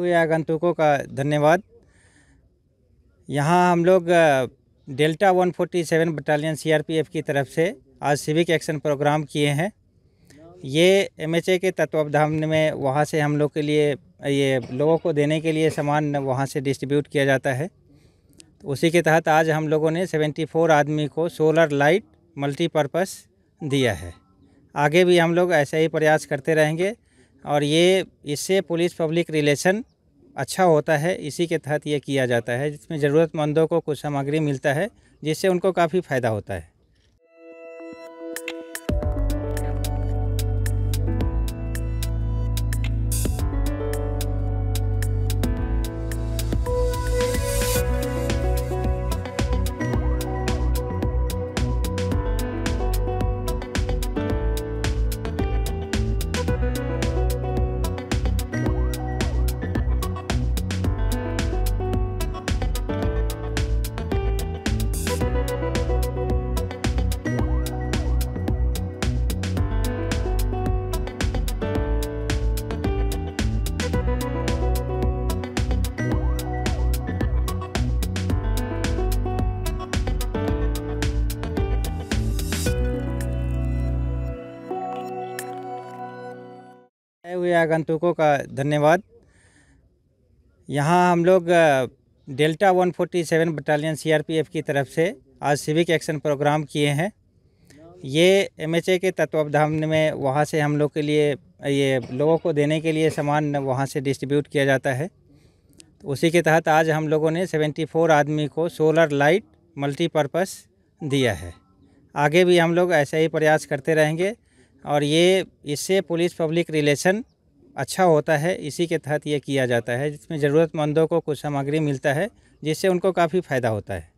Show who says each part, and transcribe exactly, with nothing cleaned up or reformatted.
Speaker 1: हुए आगंतुकों का धन्यवाद। यहाँ हम लोग डेल्टा एक सौ सैंतालीस बटालियन सीआरपीएफ की तरफ से आज सिविक एक्शन प्रोग्राम किए हैं। ये एमएचए के तत्वावधान में वहाँ से हम लोग के लिए ये लोगों को देने के लिए सामान वहाँ से डिस्ट्रीब्यूट किया जाता है। तो उसी के तहत आज हम लोगों ने चौहत्तर आदमी को सोलर लाइट मल्टीपर्पस दिया है। आगे भी हम लोग ऐसे ही प्रयास करते रहेंगे और ये इससे पुलिस पब्लिक रिलेशन अच्छा होता है। इसी के तहत ये किया जाता है, जिसमें ज़रूरतमंदों को कुछ सामग्री मिलता है जिससे उनको काफ़ी फ़ायदा होता है। हुए आगंतुकों का धन्यवाद। यहाँ हम लोग डेल्टा एक सौ सैंतालीस बटालियन सीआरपीएफ की तरफ से आज सिविक एक्शन प्रोग्राम किए हैं। ये एमएचए के तत्वावधान में वहाँ से हम लोग के लिए ये लोगों को देने के लिए सामान वहाँ से डिस्ट्रीब्यूट किया जाता है। तो उसी के तहत आज हम लोगों ने चौहत्तर आदमी को सोलर लाइट मल्टीपर्पस दिया है। आगे भी हम लोग ऐसे ही प्रयास करते रहेंगे और ये इससे पुलिस पब्लिक रिलेशन अच्छा होता है। इसी के तहत ये किया जाता है, जिसमें ज़रूरतमंदों को कुछ सामग्री मिलता है जिससे उनको काफ़ी फ़ायदा होता है।